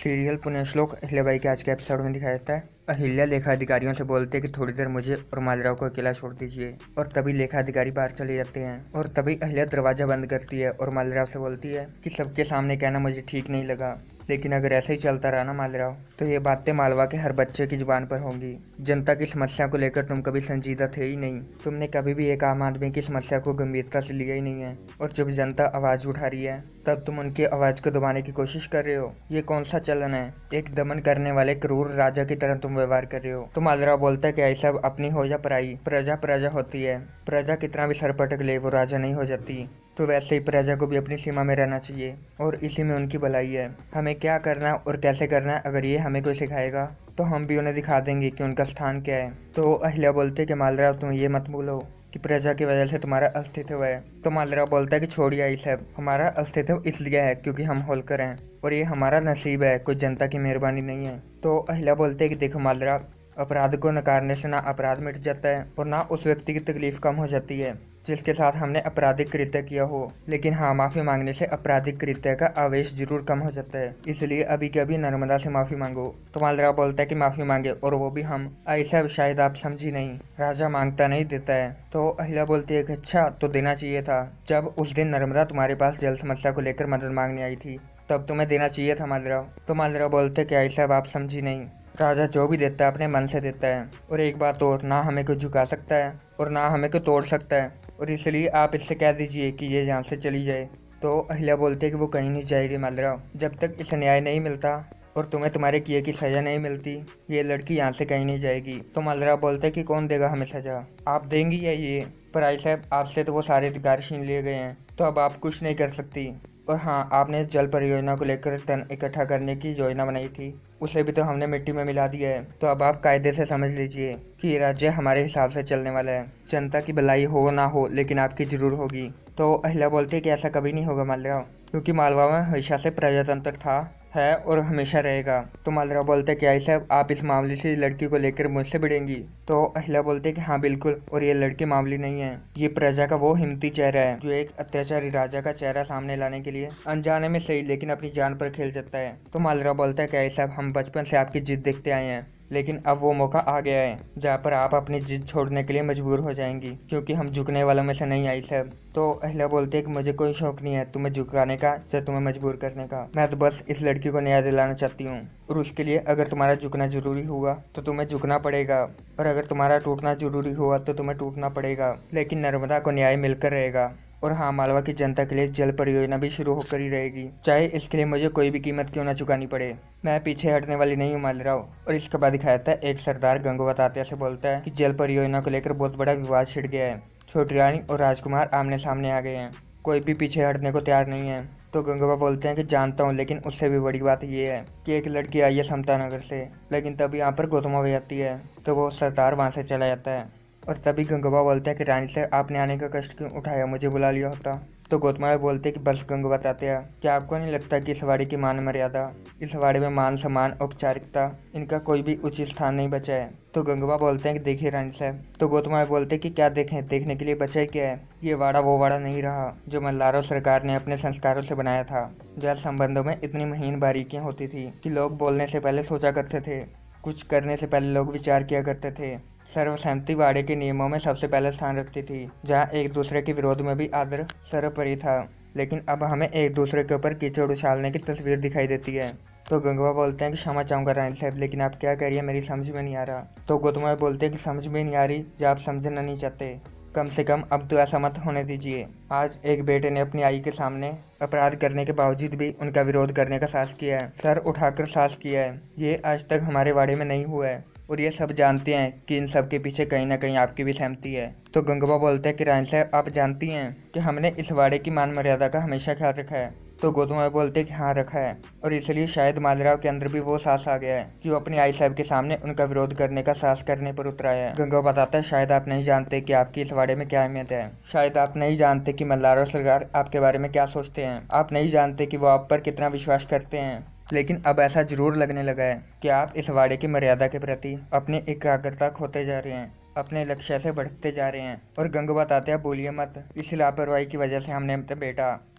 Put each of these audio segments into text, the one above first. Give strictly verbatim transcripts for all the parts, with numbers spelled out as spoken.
Serial पुण्यश्लोक अहिल्याबाई के आज के एपिसोड में दिखाया जाता है। अहिल्या लेखा अधिकारियों से बोलते हैं कि थोड़ी देर मुझे और मालराव को अकेला छोड़ दीजिए, और तभी लेखा अधिकारी बाहर चले जाते हैं। और तभी अहिल्या दरवाजा बंद करती है और मालराव से बोलती है कि सबके सामने कहना मुझे ठीक नहीं लगा, लेकिन अगर ऐसे ही चलता रहा ना मालराव, तो ये बातें मालवा के हर बच्चे की जुबान पर होंगी। जनता की समस्या को लेकर तुम कभी संजीदा थे ही नहीं। तुमने कभी भी एक आम आदमी की समस्या को गंभीरता से लिया ही नहीं है, और जब जनता आवाज उठा रही है तब तुम उनकी आवाज को दबाने की कोशिश कर रहे हो। ये कौन सा चलन है? एक दमन करने वाले क्रूर राजा की तरह तुम व्यवहार कर रहे हो। तो मालराव बोलता है कि ऐसा अपनी हो या पराई, प्रजा प्रजा होती है। प्रजा कितना भी सर पटक ले वो राजा नहीं हो जाती। तो वैसे ही प्रजा को भी अपनी सीमा में रहना चाहिए, और इसी में उनकी भलाई है। हमें क्या करना और कैसे करना है अगर ये हमें कोई सिखाएगा तो हम भी उन्हें दिखा देंगे कि उनका स्थान क्या है। तो अहिल्या बोलते कि मालराव तुम ये मत भूलो कि प्रजा की वजह से तुम्हारा अस्तित्व है। तो मालराव बोलता है कि छोड़िए ये सब, हमारा अस्तित्व इसलिए है क्योंकि हम होलकर हैं, और ये हमारा नसीब है, कोई जनता की मेहरबानी नहीं है। तो अहिल्या बोलते हैं कि देखो मालराव, अपराध को नकारने से ना अपराध मिट जाता है और ना उस व्यक्ति की तकलीफ कम हो जाती है जिसके साथ हमने आपराधिक कृत्य किया हो। लेकिन हाँ, माफ़ी मांगने से आपराधिक कृत्य का आवेश जरूर कम हो जाता है, इसलिए अभी के अभी नर्मदा से माफ़ी मांगो। तो मालराव बोलता है कि माफ़ी मांगे, और वो भी हम। ऐसा शायद आप समझी नहीं, राजा मांगता नहीं देता है। तो अहिल्या बोलती है कि अच्छा, तो देना चाहिए था। जब उस दिन नर्मदा तुम्हारे पास जल समस्या को लेकर मदद मांगने आई थी तब तुम्हें देना चाहिए था मालराव। तो मालराव बोलते कि ऐसा आप समझी नहीं, राजा जो भी देता है अपने मन से देता है। और एक बात और, ना हमें कोई झुका सकता है और ना हमें कोई तोड़ सकता है, और इसलिए आप इससे कह दीजिए कि ये यहाँ से चली जाए। तो अहिल्या बोलते कि वो कहीं नहीं जाएगी मालराव, जब तक इसे न्याय नहीं मिलता और तुम्हें तुम्हारे किए की सज़ा नहीं मिलती, ये लड़की यहाँ से कहीं नहीं जाएगी। तो मालराव बोलते कि कौन देगा हमें सज़ा, आप देंगी या ये? पर आई साहब, आपसे तो वो सारे अधिकार छीन लिए गए हैं, तो अब आप कुछ नहीं कर सकती। और हाँ, आपने इस जल परियोजना को लेकर धन इकट्ठा करने की योजना बनाई थी, उसे भी तो हमने मिट्टी में मिला दिया है। तो अब आप कायदे से समझ लीजिए कि ये राज्य हमारे हिसाब से चलने वाला है। जनता की भलाई हो ना हो, लेकिन आपकी जरूर होगी। तो अहिल्या बोलती है कि ऐसा कभी नहीं होगा मालराव, क्योंकि मालवा में हमेशा से प्रजातंत्र था, है और हमेशा रहेगा। तो मालराव बोलते हैं कि आई साहब, आप इस मामले से लड़की को लेकर मुझसे भिड़ेंगी? तो अहिल्या बोलते हैं कि हाँ बिल्कुल, और ये लड़की मामूली नहीं है, ये प्रजा का वो हिम्मती चेहरा है जो एक अत्याचारी राजा का चेहरा सामने लाने के लिए अनजाने में सही लेकिन अपनी जान पर खेल जाता है। तो मालराव बोलता है कि आई साहब, हम बचपन से आपकी जिद देखते आए हैं, लेकिन अब वो मौका आ गया है जहाँ पर आप अपनी जिद छोड़ने के लिए मजबूर हो जाएंगी, क्योंकि हम झुकने वालों में से नहीं आई साहब। तो अहिल्या बोलते हैं कि मुझे कोई शौक नहीं है तुम्हें झुकाने का या तुम्हें मजबूर करने का, मैं तो बस इस लड़की को न्याय दिलाना चाहती हूँ, और उसके लिए अगर तुम्हारा झुकना जरूरी हुआ तो तुम्हें झुकना पड़ेगा, और अगर तुम्हारा टूटना जरूरी हुआ तो तुम्हें टूटना पड़ेगा, लेकिन नर्मदा को न्याय मिलकर रहेगा। और हाँ, मालवा की जनता के लिए जल परियोजना भी शुरू होकर ही रहेगी, चाहे इसके लिए मुझे कोई भी कीमत क्यों ना चुकानी पड़े। मैं पीछे हटने वाली नहीं हूँ मालराव। और इसके बाद दिखाया था एक सरदार गंगोबा तात्या से बोलता है कि जल परियोजना को लेकर बहुत बड़ा विवाद छिड़ गया है, छोटी रानी और राजकुमार आमने सामने आ गए हैं, कोई भी पीछे हटने को तैयार नहीं है। तो गंगोबा बोलते हैं कि जानता हूँ, लेकिन उससे भी बड़ी बात ये है कि एक लड़की आई है समता नगर से, लेकिन तभी यहाँ पर गौतमा भी आती है, तो वो सरदार वहाँ से चला जाता है। और तभी गंगोबा बोलता है कि रानी से आपने आने का कष्ट क्यों उठाया, मुझे बुला लिया होता। तो गौतमा बोलते हैं कि बस गंगोबा तात्या, क्या आपको नहीं लगता कि इस वाड़े की मान मर्यादा, इस वाड़े में मान सम्मान औपचारिकता, इनका कोई भी उचित स्थान नहीं बचा है? तो गंगोबा बोलते हैं कि देखिए रानी साहब। तो गौतमा बोलते हैं कि क्या देखें, देखने के लिए बचा ही क्या है, ये वाड़ा वो वाड़ा नहीं रहा जो मल्लारो सरकार ने अपने संस्कारों से बनाया था, जहाँ संबंधों में इतनी महीन बारीकियाँ होती थी कि लोग बोलने से पहले सोचा करते थे, कुछ करने से पहले लोग विचार किया करते थे। सर्वसहमति वाड़े के नियमों में सबसे पहले स्थान रखती थी, जहाँ एक दूसरे के विरोध में भी आदर सर्वोपरि था। लेकिन अब हमें एक दूसरे के ऊपर कीचड़ उछालने की तस्वीर दिखाई देती है। तो गंगवा बोलते हैं कि क्षमा चाहूँगा रानी साहब, लेकिन आप क्या करिए, मेरी समझ में नहीं आ रहा। तो गौतमा बोलते हैं कि समझ में नहीं आ रही जब आप समझना नहीं चाहते, कम से कम अब तो ऐसा मत होने दीजिए। आज एक बेटे ने अपनी आई के सामने अपराध करने के बावजूद भी उनका विरोध करने का साहस किया है, सर उठाकर साहस किया है। ये आज तक हमारे वाड़े में नहीं हुआ है, और ये सब जानते हैं कि इन सब के पीछे कहीं ना कहीं आपकी भी सहमति है। तो गंगवा बोलते हैं कि रानी साहब, आप जानती हैं कि हमने इस वाड़े की मान मर्यादा का हमेशा ख्याल रखा है। तो गौतम बोलते हैं कि हाँ रखा है, और इसलिए शायद मालराव के अंदर भी वो साहस आ गया है कि वो अपनी आई साहब के सामने उनका विरोध करने का साहस करने पर उतरा है। गंगवा बताता है, शायद आप नहीं जानते कि आपकी इस वाड़े में क्या अहमियत है, शायद आप नहीं जानते कि मल्लारो सरकार आपके बारे में क्या सोचते हैं, आप नहीं जानते कि वो आप पर कितना विश्वास करते हैं। लेकिन अब ऐसा जरूर लगने लगा है कि आप इस वाड़े की मर्यादा के प्रति अपनी एकाग्रता खोते जा रहे हैं, अपने लक्ष्य से बढ़ते जा रहे हैं। और गंगवा तात्या बोलिए मत, इस लापरवाही की वजह से हमने अपना बेटा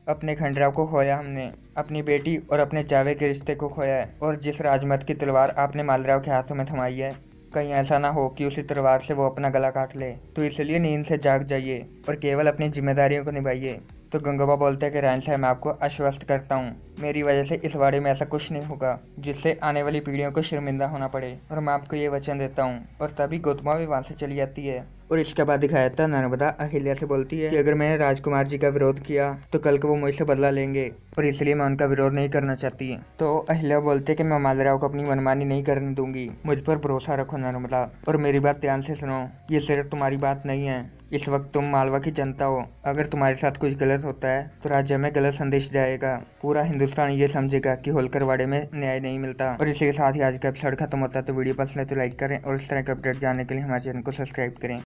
अपने खंडराव को खोया हमने, अपनी बेटी और अपने चावे के रिश्ते को खोया है। और जिस राजमत की तलवार आपने मालराव के हाथों में थमाई है, कहीं ऐसा ना हो कि उसी तलवार से वो अपना गला काट ले। तो इसलिए नींद से जाग जाइए और केवल अपनी जिम्मेदारियों को निभाइए। तो गंगोबा बोलते हैं कि रायन साहब, मैं आपको आश्वस्त करता हूँ, मेरी वजह से इस वाड़े में ऐसा कुछ नहीं होगा जिससे आने वाली पीढ़ियों को शर्मिंदा होना पड़े, और मैं आपको ये वचन देता हूँ। और तभी गौतमा भी वहाँ से चली जाती है। और इसके बाद दिखाया था नर्मदा अहिल्या से बोलती है कि अगर मैंने राजकुमार जी का विरोध किया तो कल को वो मुझसे बदला लेंगे, और इसलिए मैं उनका विरोध नहीं करना चाहती। तो अहिल्या बोलते कि मैं मालराव को अपनी मनमानी नहीं करने दूंगी, मुझ पर भरोसा रखो नर्मदा, और मेरी बात ध्यान से सुनो, ये सिर्फ तुम्हारी बात नहीं है। इस वक्त तुम मालवा की जनता हो, अगर तुम्हारे साथ कुछ गलत होता है तो राज्य में गलत संदेश जाएगा, पूरा हिंदुस्तान ये समझेगा कि होलकर वाड़े में न्याय नहीं मिलता। और इसी के साथ ही आज का एपिसोड खत्म होता है। तो वीडियो पसंद है तो लाइक करें, और इस तरह के अपडेट जानने के लिए हमारे चैनल को सब्सक्राइब करें।